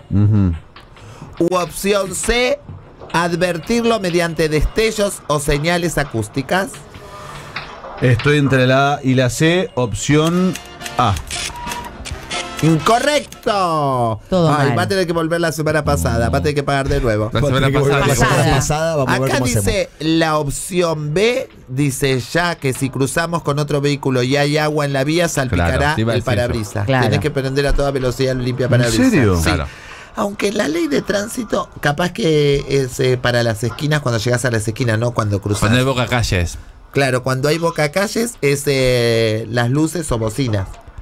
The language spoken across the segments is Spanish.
U opción C, advertirlo mediante destellos o señales acústicas. Estoy entre la A y la C, opción A. ¡Incorrecto! Todo Ay, mal. va a tener que volver la semana pasada, va a tener que pagar de nuevo. La semana pasada. Vamos a ver Acá cómo dice la opción B, dice ya que si cruzamos con otro vehículo y hay agua en la vía, salpicará Claro, te iba a el decir parabrisas. Claro. Tenés que prender a toda velocidad el limpia parabrisas. ¿En serio? Sí. Claro. Aunque la ley de tránsito, capaz que es para las esquinas, cuando llegas a las esquinas, no cuando cruzas. Cuando hay boca calles. Claro, cuando hay bocacalles es las luces o bocinas.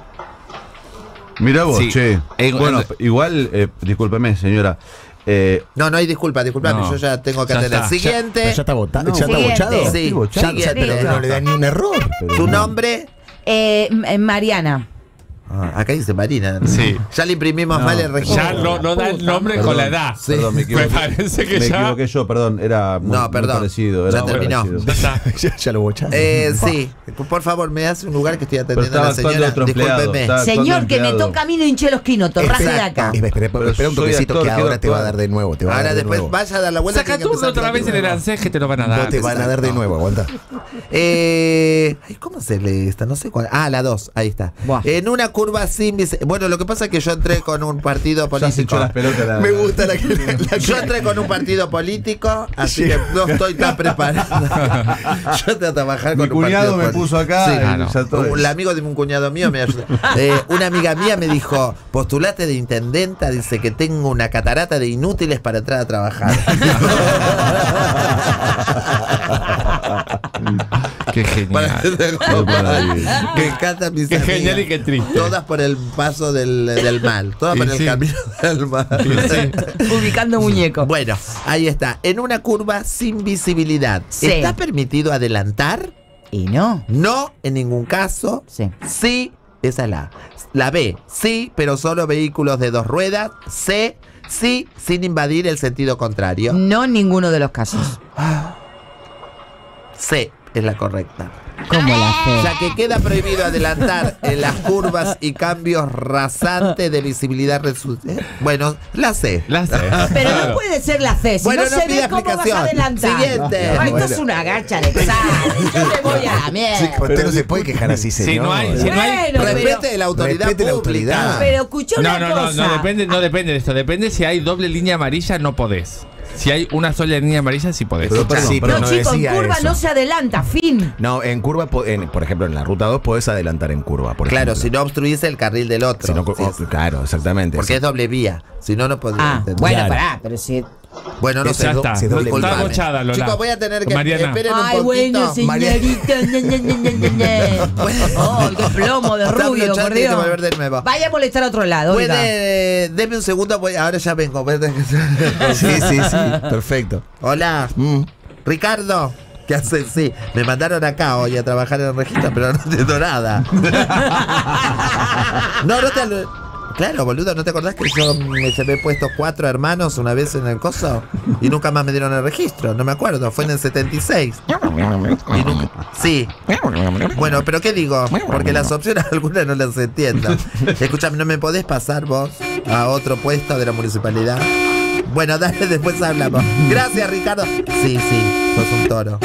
Mirá vos, Sí. che. Bueno, En- igual, discúlpeme, señora. No hay disculpame, No, yo ya tengo que ya atender. está. Siguiente. ¿Ya está votado? No. ¿Ya está Siguiente. bochado? Sí, Ya, siguiente. pero no le da ni un error. ¿Tu nombre? Mariana. Acá dice Marina. Sí. Ya le imprimimos mal el registro. Ya no da el nombre Perdón. con la edad. Sí. Perdón, me equivoqué. Me parece que me ya. equivoqué yo, perdón. Era muy, No, muy perdón. parecido. Era Ya muy terminó. parecido. Ya está. Ya lo bocharon. Sí, por favor, me hace un lugar que estoy Pero atendiendo a estaba la actuando señora. otro empleado. Discúlpeme. Estaba actuando Señor, que me empleado. toca a mí, no hinché los quinotos. Raje de acá. Espera un soy toquecito actor, que quiero ahora te va a actuar. dar de nuevo. Te va a Ahora dar de después nuevo. vaya a dar la vuelta. Saca tiene que tú empezar otra vez en el nuevo. ANSES que te lo van a dar. No te van a dar de nuevo, aguanta. Ay, ¿cómo se lee esta? No sé cuál. Ah, la 2, ahí está. Buah. En una curva sin bueno, lo que pasa es que yo entré con un partido Ya se echó político. las pelotas. Me gusta la que. Yo entré con un partido político, así que no estoy tan preparado. Yo entré a trabajar Mi con un cuñado partido me político. puso acá. Sí, y claro. ya todo. El amigo de un cuñado mío me ayudó. Una amiga mía me dijo, postulate de intendenta, dice que tengo una catarata de inútiles para entrar a trabajar. Qué genial. Me encanta mis Qué amigas. genial y qué triste. Todas por el paso del mal. Todas Y por el sí. camino del mal. Ubicando muñeco. Bueno, ahí está. En una curva sin visibilidad. Sí. ¿Está permitido adelantar? Y no. No, en ningún caso. Sí. Sí, esa es la A. La B, sí, pero solo vehículos de 2 ruedas. C, sí, sin invadir el sentido contrario. No en ninguno de los casos. C es la correcta. ¿Cómo la fe? Ya que queda prohibido adelantar en las curvas y cambios rasantes de visibilidad. Bueno, la C. La sé. Pero Claro. no puede ser la C. Si Bueno, no no se pida ve, ¿cómo vas a explicación. adelantar? Siguiente. Ay, esto es una gacha de examen. Yo me voy a la mierda. Usted no se puede quejar así, señor. Si no hay. Si no hay Bueno, Respete de la autoridad Respete la pública. autoridad. Pero escuchó una cosa. no depende de esto. Depende si hay doble línea amarilla, no podés. Si hay una sola línea amarilla, sí podés. Pero, perdón, Sí, pero No, no chico, en decía curva eso. no se adelanta, fin. No, en curva, por ejemplo, en la ruta 2 podés adelantar en curva. Por Claro, ejemplo. si no obstruís el carril del otro. Si no, Sí, claro, exactamente. porque es doble vía. Si no, no podría Ah, entender. bueno, Claro. pará, pero si. Bueno, no Eso sé. Ya está. si es doble- Está Disculpame. bochada, Lola. Chicos, voy a tener que. Mariana. Esperen un Ay, poquito. bueno, señorita. Oh, qué plomo de Está rubio, blochado, por tiene que Dios. volver de nuevo. Vaya a molestar a otro lado, oiga. Deme un segundo, ahora ya vengo. Sí, sí, sí. Perfecto. Hola, Ricardo. ¿Qué haces? Sí, me mandaron acá hoy a trabajar en el registro, pero no entiendo nada. No te. Claro, boludo, ¿no te acordás que yo me llevé puestos 4 hermanos una vez en el coso? Y nunca más me dieron el registro, no me acuerdo, fue en el 76. Y nunca... Sí. Bueno, pero ¿qué digo? Porque las opciones algunas no las entiendo. Escúchame, ¿no me podés pasar vos a otro puesto de la municipalidad? Bueno, dale, después hablamos. Gracias, Ricardo. Sí, sos un toro.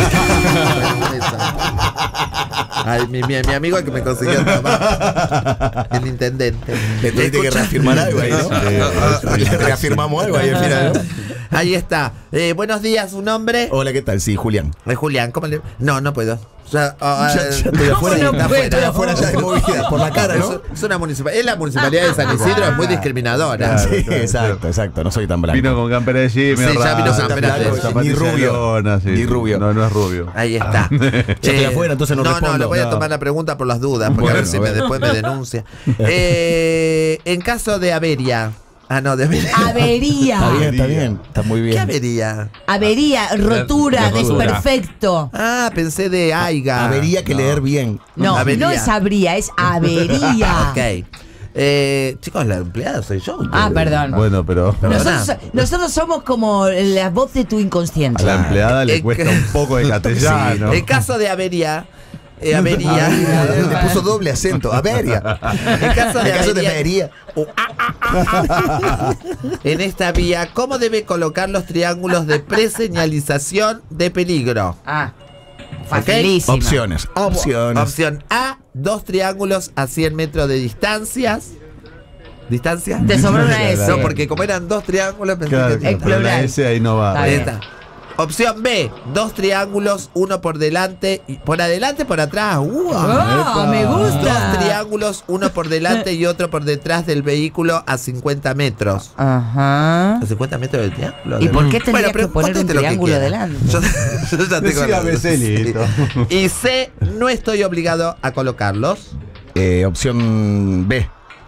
Ay, mi amigo que me consiguió el trabajo. El intendente. Le tuviste que reafirmar algo ahí, ¿no? Le reafirmamos algo ahí al final, ¿no? Ahí está. Buenos días, ¿su nombre? Hola, ¿qué tal? Sí, Julián. Julián, ¿cómo le...? No puedo. Ya estoy afuera, no está puede? afuera, afuera ya de movida, por la cara, ¿no? Es una municipalidad. Es la municipalidad de San Isidro, es muy discriminadora. Claro, Sí, claro, exacto, exacto, no soy tan blanco. Vino con campera de Jimmy. Sí, ya vino con campera de Jimmy. Ni rubio. Ni rubio. No es rubio. Ahí está. Ya estoy afuera, entonces no respondo. No, le voy a No. tomar la pregunta por las dudas, porque a ver si después me denuncia. En caso de avería. Ah, no, de avería. Avería. Está bien, está muy ¿Qué bien. avería? Avería, rotura, rotura. desperfecto. Ah, pensé de aiga. Habría que leer bien. No, Avería. no es habría, es avería. Ok. Chicos, la empleada soy yo. Ah, perdón. Bueno, pero Nosotros somos como la voz de tu a inconsciente. la empleada le Es cuesta que- un poco de castellano. En caso de avería, avería. Le puso doble acento. Averia. En caso de avería. En esta vía, ¿cómo debe colocar los triángulos de preseñalización de peligro? Facilísimo. Opciones. Opción A, 2 triángulos a 100 metros de distancias. ¿Distancia? Te sobró una S. No, porque como eran 2 triángulos, pensé Claro, que... En pero la plural. S ahí no va. Está Ahí bien. está. Opción B, 2 triángulos, uno por delante, por adelante, por atrás. ¡Oh, me gusta! 2 triángulos, uno por delante y otro por detrás del vehículo a 50 metros. Ajá. ¿A 50 metros del triángulo? ¿Y por qué tendría pero que poner un conteste lo que triángulo quiera. delante? Yo ya tengo Decía Becelito. Y C, no estoy obligado a colocarlos. Opción B.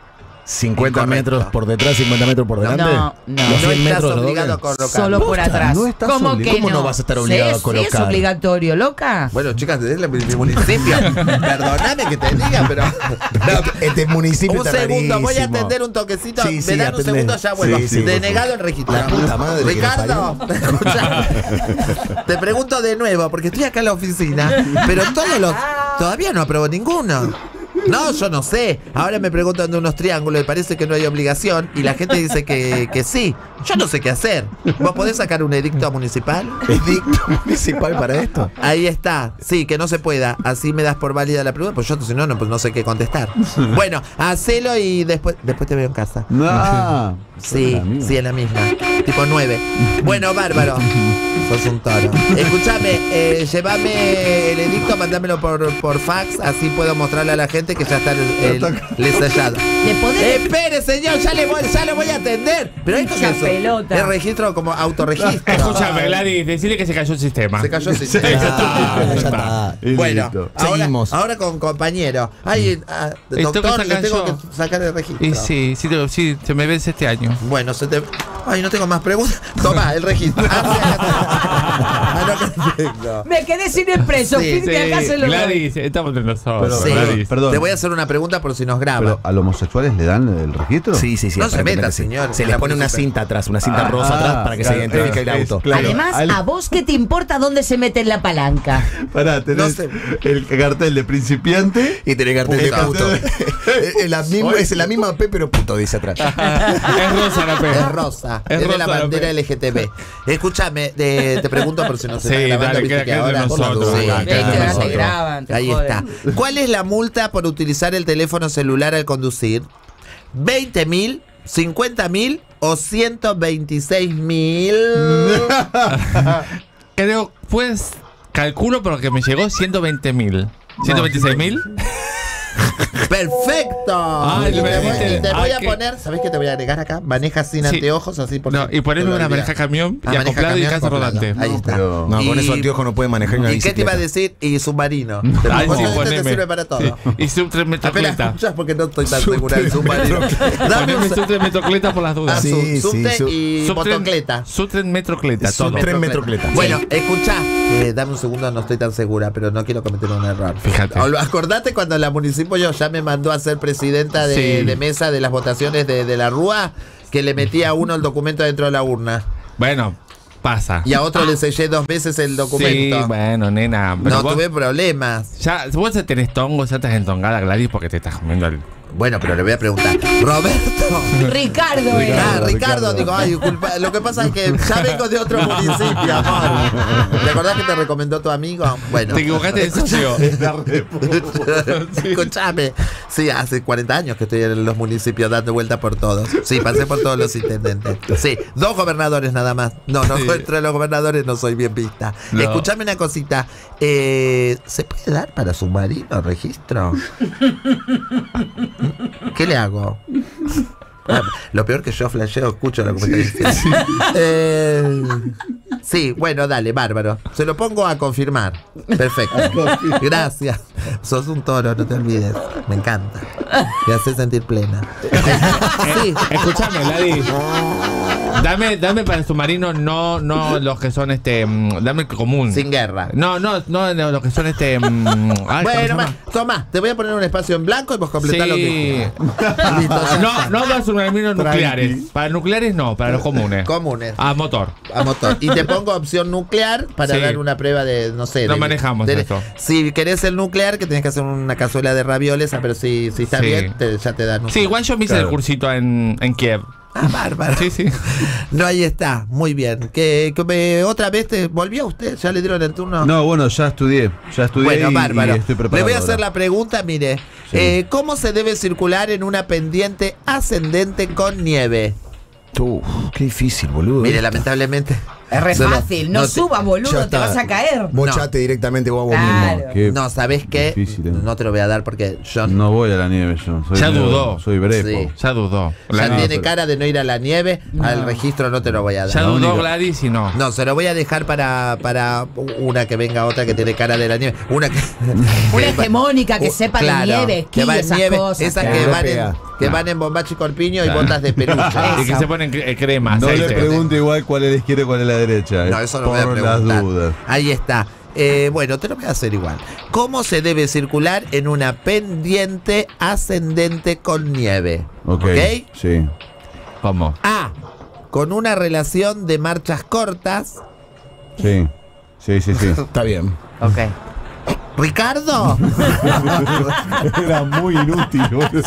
50 Incorrecto. metros por detrás, 50 metros por delante. No. Los No 100 estás metros lo obligado a doblan. colocarlos. Solo por atrás. No estás ¿Cómo obligado. que ¿Cómo no vas a estar obligado a Sí, colocar? es obligatorio, loca. Bueno, chicas, desde mi municipio. Perdóname que te diga, pero. Este municipio Un está segundo, voy a rarísimo. atender un toquecito. Sí, sí, me dan un atendé. segundo, ya vuelvo. Sí, sí, por Denegado favor. el registro. La puta madre que Ricardo, escuchá. Te pregunto de nuevo, porque estoy acá en la oficina, pero todavía no aprobó ninguno. No, yo no sé. Ahora me preguntan de unos triángulos y parece que no hay obligación. Y la gente dice que sí. Yo no sé qué hacer. ¿Vos podés sacar un edicto municipal? ¿Edicto municipal para esto? Ahí está. Sí, que no se pueda. Así me das por válida la pregunta. Pues yo, si no, pues no sé qué contestar. Bueno, hacelo y después te veo en casa. No. Sí, sí, es la misma. Tipo 9. Bueno, bárbaro. Sos un toro. Escúchame, llévame el edicto, mandámelo por fax, así puedo mostrarle a la gente que ya está el sellado. ¿Le podés? Espere, señor, ya lo voy a atender. Pero esto Mucha es eso. pelota. Es registro como autorregistro. Escúchame, Gladys, decirle que se cayó el sistema. Se cayó el Ya sistema. está. Y Bueno, listo. Seguimos. ahora con compañero. Ay, Esto que doctor, le sacan tengo yo. que sacar el registro. Y sí, se me vence este año. Bueno, ay, no tengo más preguntas. Toma, el registro. Ah, no tengo. Me quedé sin expreso. Sí, Fin de acá se lo doy. Gladys, estamos entre nosotros. Sí. Gladys. Perdón. Te voy a hacer una pregunta por si nos graba. Pero ¿a los homosexuales le dan el registro? Sí, sí, sí. No se aparentemente meta, sí. señor. Se les pone una cinta atrás, una cinta rosa atrás para que se claro, identifique el auto. claro. Además, ¿a vos qué te importa dónde se mete en la palanca? Pará, tenés No sé. el cartel de principiante. Y tiene cartel de Puta. puto. Es la misma P, pero puto, dice atrás. Es rosa la P. Es rosa. Es Es de la rosa la bandera P. LGTB. Escúchame, te pregunto por si no se Sí, está grabando. dale, viste queda que entre ahora. nosotros, Sí, acá, queda Viste, entre ahora te nosotros. graban, te Ahí joden. está. ¿Cuál es la multa por utilizar el teléfono celular al conducir? ¿20.000, 50.000 o 126.000? Creo, pues, calculo por lo que me llegó 120.000. ¿126.000? ¡Perfecto! Ay, y te me voy, dijiste. y te voy Ay, a que- poner, ¿sabés qué te voy a agregar acá? Maneja sin Sí. anteojos, así por No, y ponerme una maneja camión y maneja acoplado y camión casa acoplado. rodante. Ahí está. pero- No, con Y- esos anteojos no puede manejar una ¿Y qué te iba a bicicleta. decir? Y submarino. Ay, sí, Este te poneme. sirve para todo. Sí. Y sub 3 Apenas metrocleta. escuchas porque no estoy tan segura del submarino. Dame Poneme un sub 3 metrocleta por las Ah, dudas. Sí, subte sí, y Sub tres- motocleta. Sub 3 metrocleta, Sub todo. 3 metrocleta. Bueno, escuchá, dame un segundo, no estoy tan segura, pero no quiero cometer un error. Fíjate. Acordate cuando la municipio ya me mandó a ser presidenta de Sí. mesa de las votaciones de la Rúa, que le metía a uno el documento dentro de la urna. Bueno, pasa. Y a otro le sellé 2 veces el Sí, documento. bueno, nena. Pero No vos, tuve problemas. ya, vos ya tenés tongos, ya estás entongada, Gladys, porque te estás comiendo el. Bueno, pero le voy a preguntar. Roberto. Ricardo era. Ricardo, digo, ay, disculpa. Lo que pasa es que ya vengo de otro municipio, amor. ¿Te acordás que te recomendó tu amigo? Bueno. Te equivocaste de socio. Escuchame. Sí, hace 40 años que estoy en los municipios dando vuelta por todos. Sí, pasé por todos los intendentes. Sí, 2 gobernadores nada más. No, Sí. entre los gobernadores no soy bien vista. No. Escuchame una cosita. ¿Se puede dar para submarino registro? ¿Qué le hago? Ah, lo peor que yo flasheo, escucho lo que me está diciendo. Sí, bueno, dale, bárbaro. Se lo pongo a confirmar. Perfecto. Gracias. Sos un toro, no te olvides. Me encanta. Me hace sentir plena. Sí. Escuchame, Gladys. Dame para el submarino, no los que son dame el común. Sin guerra. No, los que son Bueno, toma, te voy a poner un espacio en blanco y vos completás lo que quieras. Listo, ya está. no los submarinos nucleares. Para nucleares no, para los comunes. Comunes. A motor. A motor. Y te pongo opción nuclear para Sí. dar una prueba de, no sé. No manejamos eso. Si querés el nuclear, que tenés que hacer una cazuela de ravioles, pero si está Sí. bien, ya te dan. Sí, igual yo me hice el cursito en Kiev. Ah, bárbaro. Sí, sí. No, ahí está. Muy bien. ¿Otra vez te volvió usted? ¿Ya le dieron el turno? No, bueno, ya estudié Bueno, y bárbaro. estoy preparado. Le voy a hacer ahora. la pregunta, mire. Sí. ¿Cómo se debe circular en una pendiente ascendente con nieve? Qué difícil, boludo. Mire, lamentablemente. Es re solo- fácil. No te- subas, Ya boludo, te está. vas a caer. Mochate directamente vos mismo. Claro. Qué No, ¿sabés qué? difícil, No te lo voy a dar porque yo No voy a la nieve yo. Ya dudó. Soy brepo. Sí. Ya dudó. ya No, tiene pero- cara de no ir a la nieve. Al registro no te lo voy a Ya dar. dudó única- Gladys y no. No, se lo voy a dejar para una que venga otra que tiene cara de la nieve. Una que. Una hegemónica que sepa de nieve, esquí, que va en esas nieve. cosas. Esas Claro. que van en bombacho y corpiño y botas de peluche. Y que se ponen crema, No le aceite. pregunte igual cuál es la izquierda y cuál es la derecha. No, eso no voy a por las preguntar. dudas. Ahí está. Bueno, te lo voy a hacer igual. ¿Cómo se debe circular en una pendiente ascendente con nieve? Ok. Sí. ¿Cómo? A. Con una relación de marchas cortas. Sí. Sí, sí, sí. Está bien. Ok. Ricardo, Era muy inútil.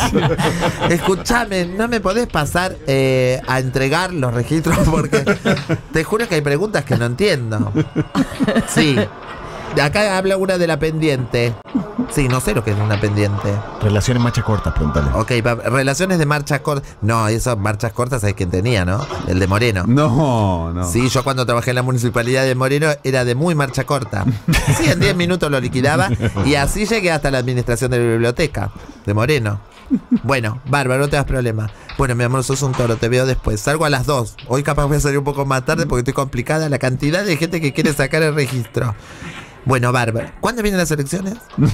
escúchame, ¿no me podés pasar a entregar los registros? Porque te juro que hay preguntas que no entiendo. Sí. De acá habla una de la pendiente. Sí, no sé lo que es una pendiente. Relaciones marcha cortas, pregúntale. Ok, relaciones de marchas cortas. No, esas marchas cortas hay quien tenía, ¿no? El de Moreno. No, no. Sí, yo cuando trabajé en la municipalidad de Moreno era de muy marcha corta. Sí, en 10 minutos lo liquidaba y así llegué hasta la administración de la biblioteca de Moreno. Bueno, bárbaro, no te das problema. Bueno, mi amor, sos un toro, te veo después. Salgo a las 2. Hoy capaz voy a salir un poco más tarde porque estoy complicada la cantidad de gente que quiere sacar el registro. Bueno, bárbaro. ¿Cuándo vienen las elecciones?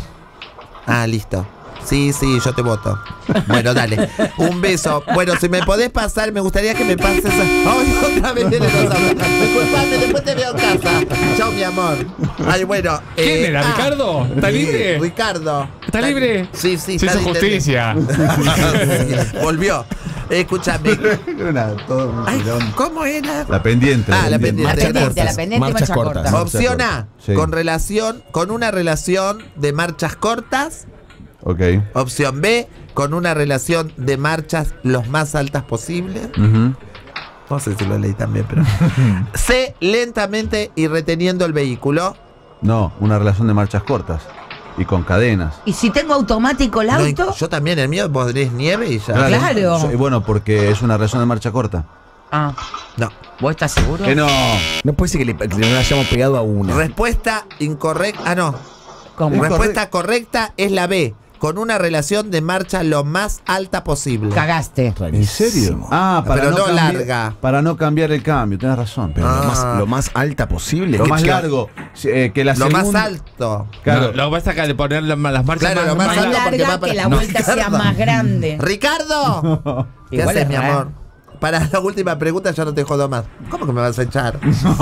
Ah, listo. Sí, yo te voto. Bueno, dale. Un beso. Bueno, si me podés pasar, me gustaría que me pases a... ¡Ay, otra vez vienen los autos! Disculpame, después te veo en casa. Chao, mi amor. Ay, bueno. ¿Quién era? ¿Ricardo? ¿Está libre? Ricardo. ¿Está libre? Sí. Se está hizo de justicia. intendente. Volvió. Escúchame. Todo un Ay, tirón. ¿cómo era? La pendiente. Ah, la pendiente. Marchas La cortas. pendiente, Marchas marcha cortas. corta. Opción A. Sí. Con una relación de marchas cortas. Ok. Opción B, con una relación de marchas los más altas posibles. Ujú. No sé si lo leí también, pero. C, lentamente y reteniendo el vehículo. No, una relación de marchas cortas y con cadenas. ¿Y si tengo automático el No, auto? yo también, el mío, vos tenés nieve y ya. Claro. Y bueno, porque es una relación de marcha corta. Ah, No. ¿vos estás seguro? Que no. No puede ser que le no hayamos pegado a una. Respuesta incorrecta. Ah, no. ¿Cómo? Respuesta correcta es la B, con una relación de marcha lo más alta posible. Cagaste. ¿En serio? Ah, Pero no cambiar- larga. Para no cambiar el cambio, tenés razón. Pero Ah. lo más alta posible. lo ¿Qué más chica? largo, que la Lo segunda. más alto. Claro. Lo que pasa es que de poner las marchas Claro, lo más, más Más alto porque va larga para- que la No, vuelta sea Ricardo. más grande. ¡Ricardo! ¿Qué Igual haces, es mi raro. amor? Para la última pregunta ya no te jodo más. ¿Cómo que me vas a echar?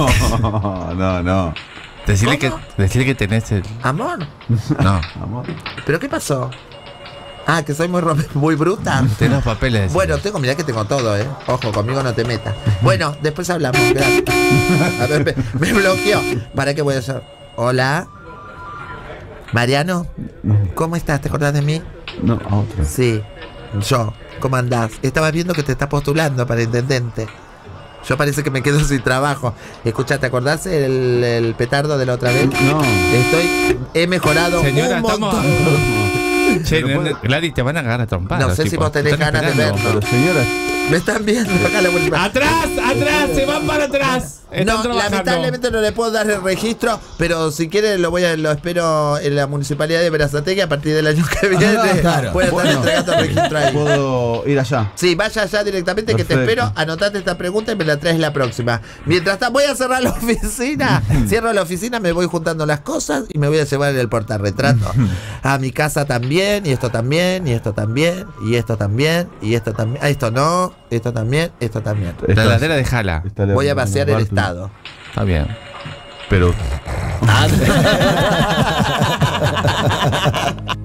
No. Decirle ¿Cómo? que tenés el. ¿Amor? No. Amor. ¿Pero qué pasó? Ah, que soy muy bruta. Tenés los papeles. Bueno, mirá que tengo todo, ¿eh? Ojo, conmigo no te metas. Bueno, después hablamos. Gracias. A ver, me bloqueó. ¿Para qué voy a hacer? Hola. Mariano, ¿cómo estás? ¿Te acordás de mí? No, a otra. Sí, yo. ¿Cómo andás? Estaba viendo que te estás postulando para intendente. Yo parece que me quedo sin trabajo. Escucha, ¿te acordás el petardo de la otra vez? No. He mejorado Señora, un montón. Che, Gladys, te van a agarrar a trompadas. No sé si tipo, vos tenés te están ganas de esperando. verlo. Pero señora, Me están viendo acá la vuelta. ¡Atrás! ¡Atrás! ¡Se van para atrás! Están No, trabajando. lamentablemente no le puedo dar el registro, pero si quiere lo espero en la municipalidad de Berazategui a partir del año que viene. claro. Voy a estar Bueno. entregando el registro ahí. Puedo ir allá. Sí, vaya allá directamente que te Perfecto. espero, anotate esta pregunta y me la traes la próxima. Mientras tanto, voy a cerrar la oficina. Cierro la oficina, me voy juntando las cosas y me voy a llevar el portarretrato a mi casa también, y esto también, y esto también, y esto también, y esto también. Ah, esto no, esto también, esto también. La heladera de Jala. Voy a vaciar el estado. Está bien. Pero